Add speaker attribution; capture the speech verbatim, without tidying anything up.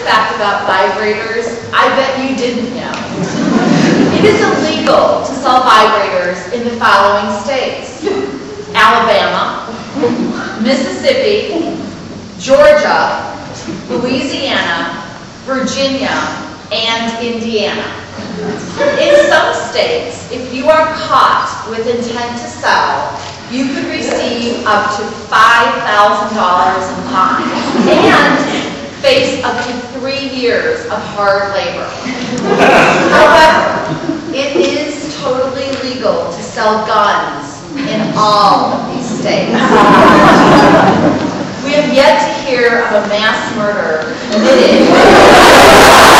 Speaker 1: fact about vibrators I bet you didn't know. It is illegal to sell vibrators in the following states: Alabama, Mississippi, Georgia, Louisiana, Virginia, and Indiana. In some states, if you are caught with intent to sell, you could receive up to five thousand dollars in fines and face up to three years of hard labor. However, it is totally legal to sell guns in all of these states. We have yet to hear of a mass murder committed